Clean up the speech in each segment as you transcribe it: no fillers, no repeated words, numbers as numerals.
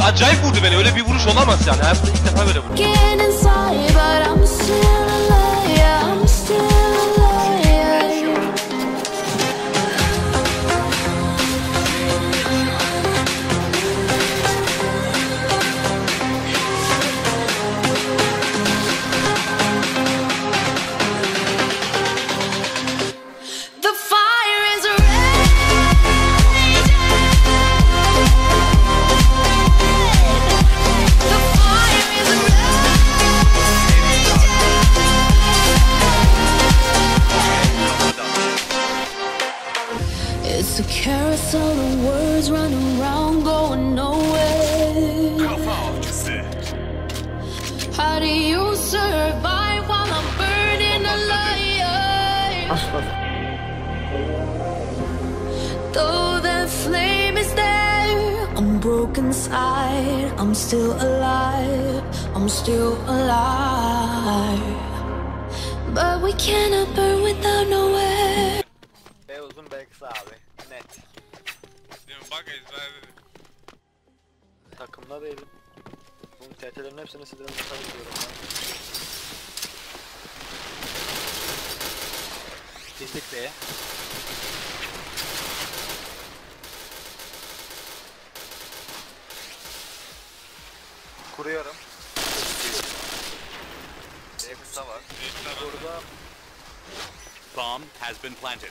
acayip vurdu beni. Öyle bir vuruş olamaz yani. Hayatımda ilk defa böyle vurdu. It's a carousel of words running around, going nowhere. How do you survive while I'm burning alive? Though the flame is there, I'm broken inside. I'm still alive. I'm still alive. But we cannot burn without nowhere. Uzun B kısa abi. Net. Değil mi? Bak ezber. Takımda değilim. Bunun TT'lerin hepsini sizden bakarım diyorum ben. Girdik B'ye. Kuruyorum. B kısa var. Burada Bomb has been planted.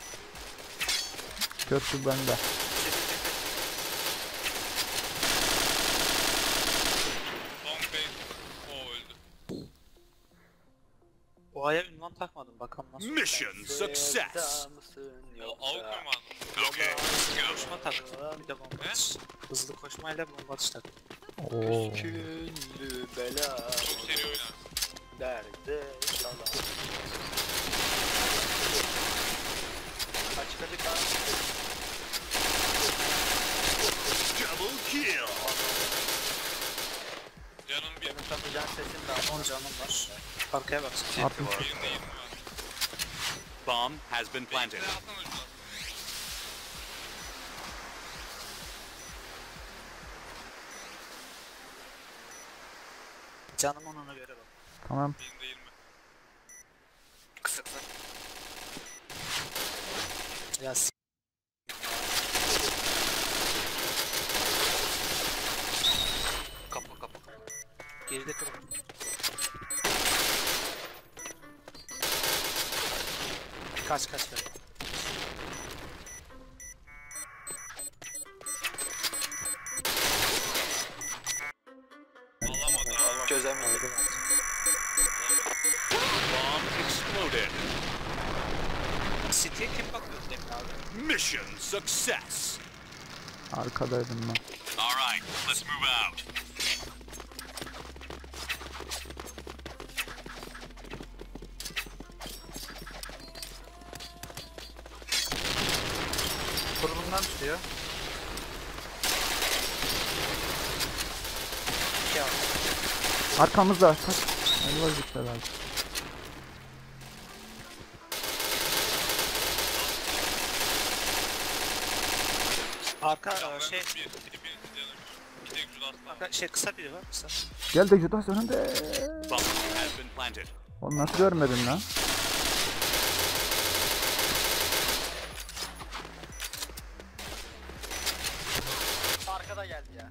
Köprü bende. Long base. O öldü. o aya ünvan takmadım bakalım nasıl. Mission success. O avuk mu var? Koşma taktım. Bir de bomba atış. Hızlı koşmayla bomba atış taktım. Oo. Küllü bela. Çok seri oynar. Derde salam. Açık açık lan. Double kill. Canım bir Benim tapacağım sesim daha 10 canım var. Arkaya baksana. ceti var. 20 var. Bomb has been planted. Bekle atın ucuna. Canım ona göre bak. Tamam. 20. Kısa kısa. Ya kapı kapı. Geride kırın. Kaç kaç kaç. Alamadı abi. Çözemedim. Bomb exploded. City'ye kim bakıyor demin abi? Mission success. Arkadaydım ben. All right, let's move out. Kurulumdan tutuyor. Ya Arkamızda. Kaç. Elva gitti herhalde. arka Canım şey bir. Birisi canım. Bir tek Judas var. arka şey kısa biri var kısa. Gel de Judas önünde. Bomb has been planted. Onu nasıl görmedin lan? Arkada geldi ya.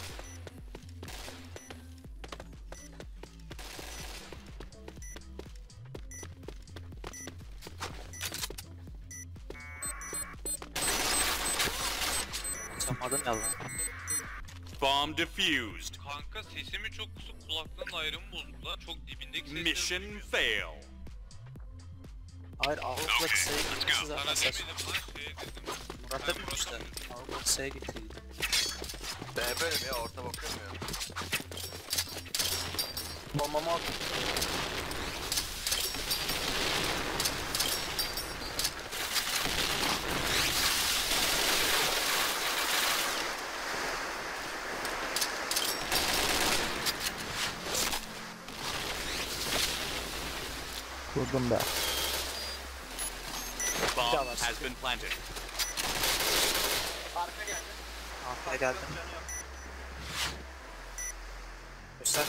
Çamadın ya lan. Bomb defused. Kanka sesimi çok kısık, kulaklığın ayrımı bozuldu lan. Çok dibindeki sesleri Mission duymuyorum. fail. Hayır Avrupa kısaya gitmesi Sana zaten saçma. demedim lan şey dedim. Murat'a demişler. Avrupa kısaya gitti. B bölüm ya orta bakıyorum ya. Bombamı aldım. Kurdum be. Bomb has been planted. Arkaya geldi. Göster.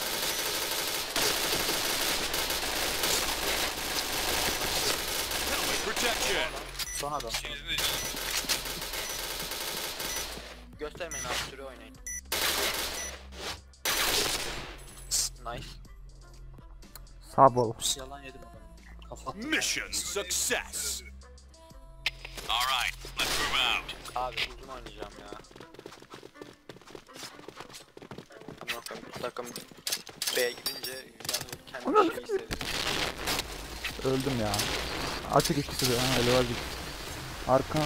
Protection. Son adam. İkinizin de Göstermeyin abi, süre oynayın. Nice. Sağ bol. Bir şey yalan yedim adamı. Kafa attım. Mission success. All right, let's move out. Abi uzun oynayacağım ya. Bakın bu takım B'ye gidince yani kendi şey hissediyor. Öldüm ya. Açık ikisi de. Ha, elvaz ikisi. Arka.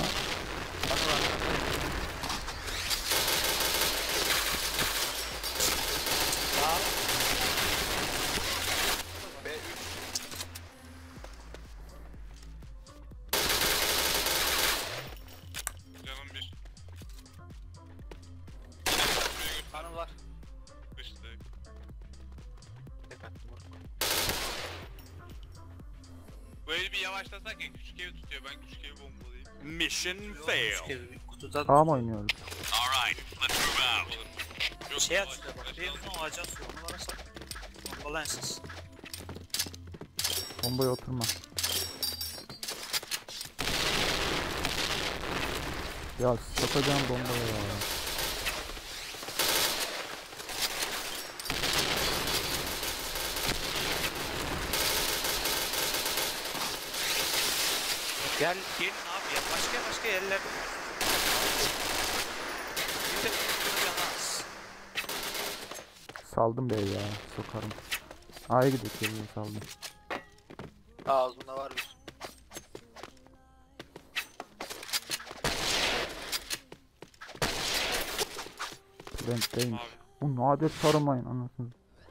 canım bir. Kanı var. İşte. Tek attım. Böyle bir yavaşlasak ya, küçük evi tutuyor. Ben küçük evi bombalayayım. Mission Küçük failed. evi kutuda Sağ mı oynuyoruz? All right, let's move out. Yok, şey yavaş- atıyor bak. yavaş- Birinin olacak sorunu varsa. Bombalayansız. Bombaya oturma. Ya satacağım bombaya ya. Gel gelin abi ya. Başka yerler. Bir de yanaz. Saldım bey ya. Sokarım. A'ya gidiyor saldım. Ağzında var bir. Renkteymiş. Abi. Bu nadir sarmayın anasını.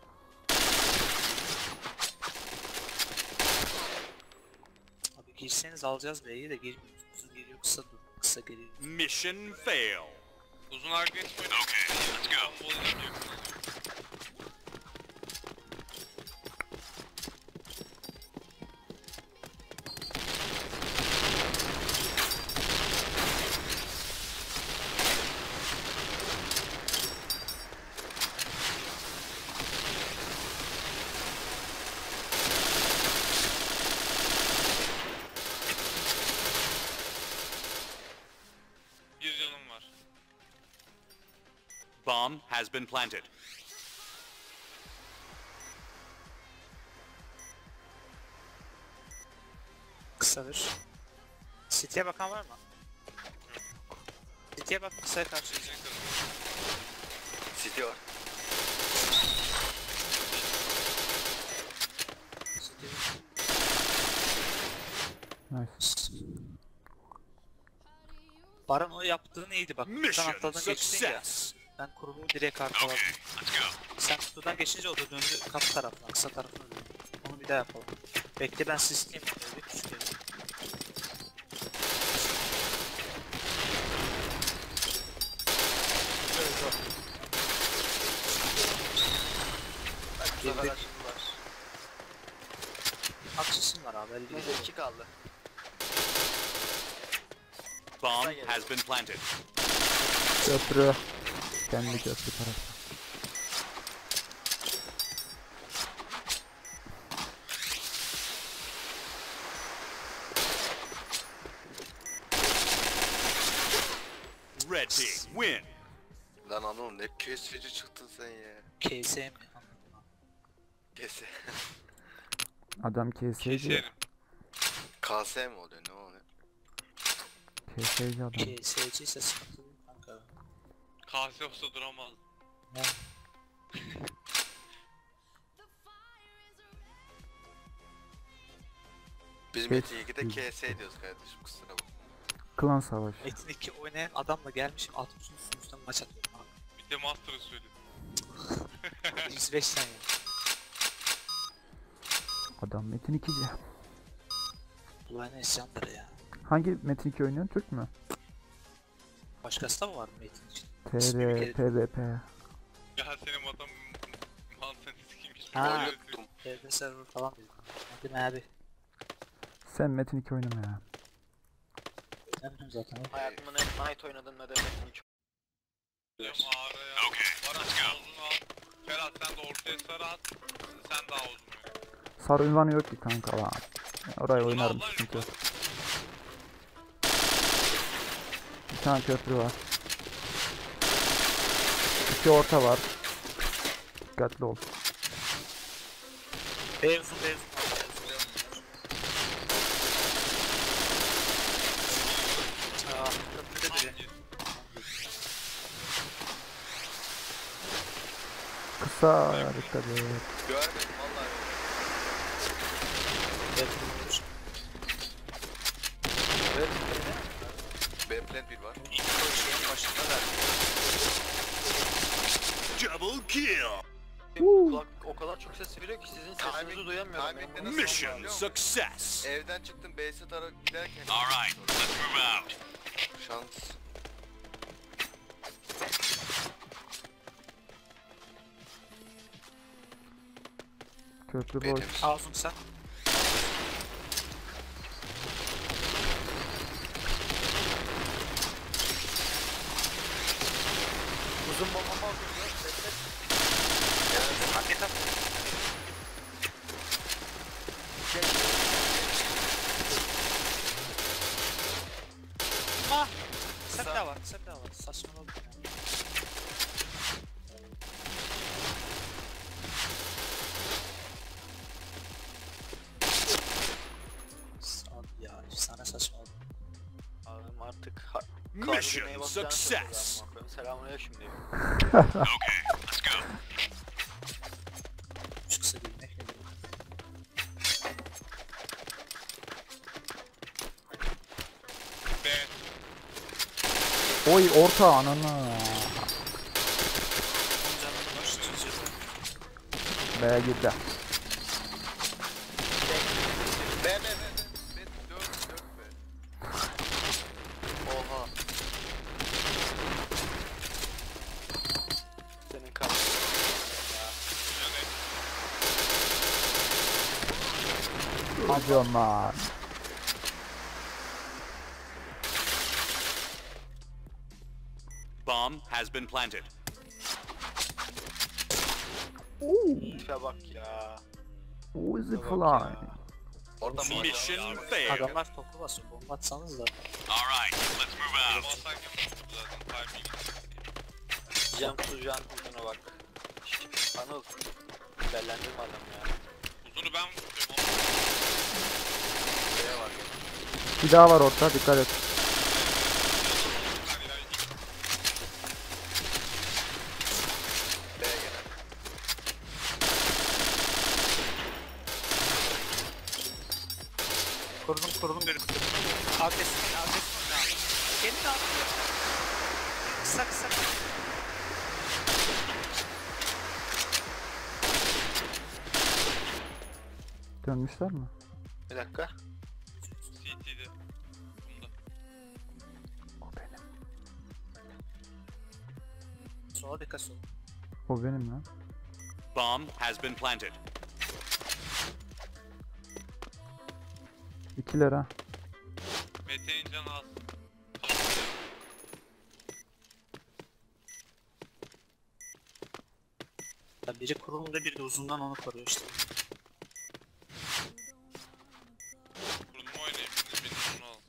Abi girseniz alacağız B'yi de girmiyoruz. Uzun geliyor kısa dur. Kısa geliyor. Mission failed. Uzun agresif oynadım. Okay, let's go. Bombalayacağım yakın. Bir canım var. Bomb has been planted. Kısa bir. City'ye bakan var mı? City'ye bak kısaya karşı. City var. City. Nice. Baran o yaptığın iyiydi bak. Kutudan Mission atladın geçtin ya. success. Ben kurulumu direkt arkaladım. Okay, let's go. Sen kutudan geçince o da döndü kapı tarafına, kısa tarafına döndü. Onu bir daha yapalım. Bekle ben sisleyeyim böyle küçük evi. Bu sefer açıldılar. Haksızsınlar abi 50 Neyse 2 kaldı. Bomb has been planted. Köprü. Kendi köprü tarafı. Red team win. Lan anam ne kesici çıktın sen ya. KS mi? Anladım abi. Kese. Adam KS'ci. Keserim. KS mi oluyor ne oluyor? KS'ci adam. KS'ci ise sıkıntı değil kanka. Kase olsa duramaz. Ne? Biz Metin 2'de KS diyoruz kardeşim, kusura bakma. Klan savaşı. Metin 2 oynayan adamla gelmişim 60'ın üstünden maç atıyorum abi. Bir de Master'ı söyle. 105 saniye. Adam Metin 2'ci. Bu ne isyandır ya. Hangi Metin 2 oynuyor? Türk mü? Başkası da mı var Metin için? TR, PvP. Ya senin adam mantığını sikeyim hiç. Ha. Unuttum. TR server falan dedim. Dedim abi. Sen Metin 2 oynama ya. Ne bileyim zaten. Hayatımın en night oynadığım ne de Metin 2 Ağrıya. Okay, Baran let's go. uzun al. Ferhat sen de ortaya sarı at. Sen daha uzun oyna. Sarı ünvanı yok ki kanka lan. Orayı Uzun oynarım al lan sıkıntı yok. yukarı. Bir tane köprü var. 2 orta var. Dikkatli ol. Beyazın. Köprüde biri. Kısa dikkat et. Görmedim vallahi. Evet. B plant bir var. İlk şeyin başında da. Double kill. Kulak o kadar çok ses veriyor ki sizin sesinizi duyamıyorum. timing'de nasıl Mission success. Evden çıktım BS tarafa giderken. All right, let's move out. Şans. Köprü B boş. temiz. Ağzım sen. Uzun bombamı aldım. Bekle. Paket at. Ah! Sen de var. Saçmalama. Ya sana saçmalama. Abim artık Mission success. Selamünaleyküm diyor. Okay, let's go. Şu kısa bilmek ne demek? B. Oy orta ananı. Onun canını var. Çözüyor. B'ye girdi. B 4 B. Oha. Senin karşın. Hadi lan. Bomb has been planted. Tipe bak ya. Who is it Tipe bak fly? ya. Orada Mission failed. Adamlar toplu basıyor. Bomba atsanız da. All right, let's move out. Basak yapmıştım zaten timing. Cam tutacağın ucuna bak. Anıl. Bellendirme adam ya. Uzunu ben tutuyorum. B var. Bir daha var orta dikkat et. B gene. Kurdum. Agresif. Kendini al. Kısa. Dönmüşler mi? Bir dakika. CT'de. Bunda. O benim. Sola dikkat sol. O benim lan. Bomb has been planted. 2'ler ha. Mete'nin canı az. Ya biri kurulumda biri de uzundan onu koruyor işte. Kurunumu oynayayım. Benim uzunu al.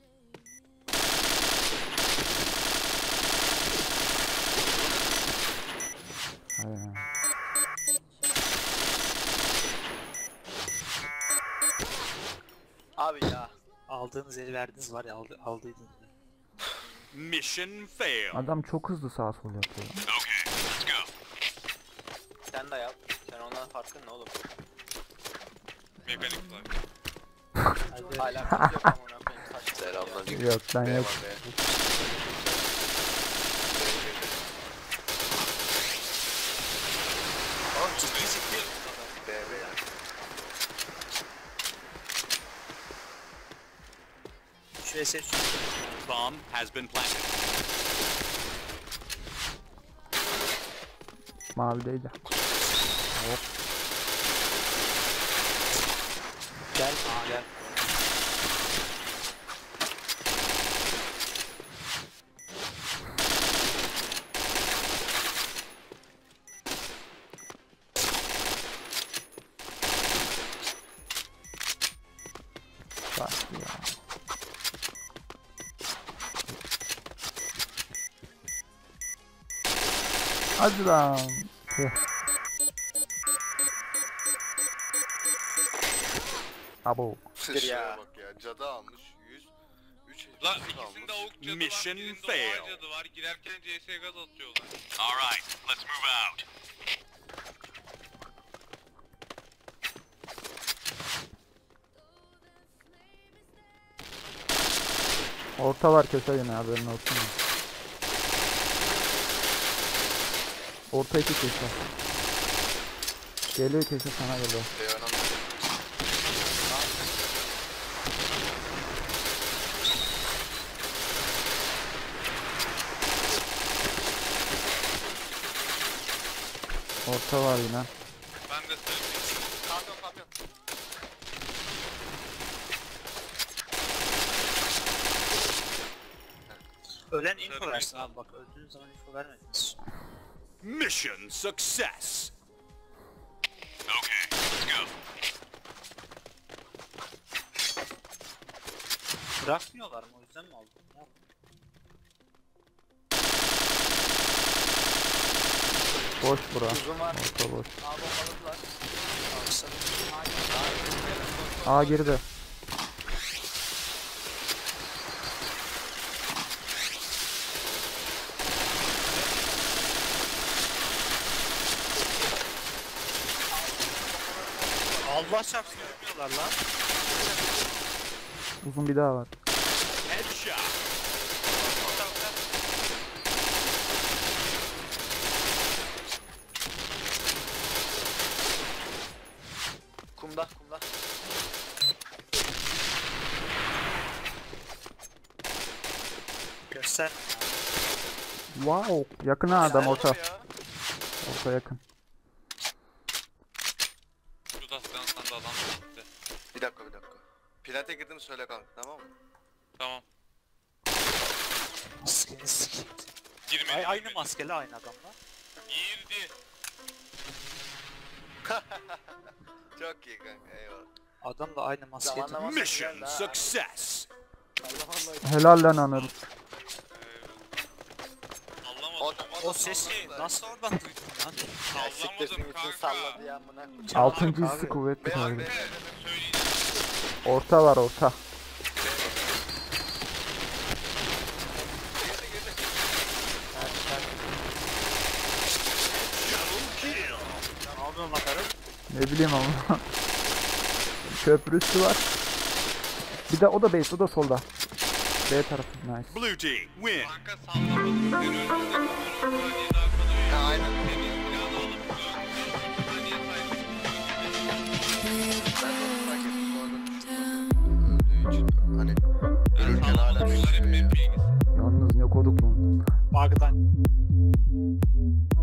Aynen. Abi ya. Aldığınız eli verdiniz var ya aldıydınız. Mission failed. Adam çok hızlı sağa sol yapıyor. Okay, let's go. Sen de yap. Sen ondan farkın ne oğlum? Mekanik var. Hadi. Hala kız yok amına koyayım. Saçma. Selamünaleyküm. Yok ben B yok. var B. Oğlum ciddi. B B. Şu SS Bomb has been planted. Mavideydi. gel. Gel. Hadi lan. Tüh. Abo. Ya. Bak ya cadı almış 100. 3 Lan ikisinde avuk cadı Mission var, birinde failed. oha cadı var. Girerken CS gaz atıyorlar. All right, let's move out. Orta var köşe yine haberin olsun. Orta 2 köşe. Geliyor köşe sana geliyor. önemli. Orta var yine. Ben de söyleyeyim. Kamyon kamyon. Ölen info versin abi bak öldüğün zaman info vermediniz. Mission success. Okay, let's go. Bırakmıyorlar mı o yüzden mi aldın? Ne yaptın? Boş bura. Uzun var. Orta boş. Aa bombaladılar. Alsa. A girdi. Allah çarpsın ölmüyorlar lan. Uzun bir daha var. Headshot. Kumda kumda. Göster. Wow. Yakın ha adam orta. Ya. Orta yakın. Şu taskanından da adam gitti. Bir dakika. Plante girdim söyle kanka tamam mı? Tamam. Maskeni sikeyim. Girmedi. Aynı maskeli aynı adamla. Girdi. Çok iyi kanka eyvallah. Adam da aynı maskeli. Zamanlama Mission success. Helal lan Anıl. Anlamadım. O sesi nasıl oradan duydun lan? Siktirsin Anlamadım için kanka. salladı ya amına. Altıncı abi. hissi kuvvetli Ve tabii. Söyleyeceğim. Orta var orta. Ne yapıyorsun lan karım? Ne bileyim ama. Köprüsü var. Bir de o da base, o da solda. B tarafı nice. Blue team win. Kanka sallamadım. Sen önünde kalıyorsun. Saniyede arkada uyuyor. Ya aynen. Senin silahını alıp dön. Saniye Öldüğü için hani ölürken hala Bunlar hep bekliyor ya. map bilgisi. Yalnız ne koduk lan. Bug'dan.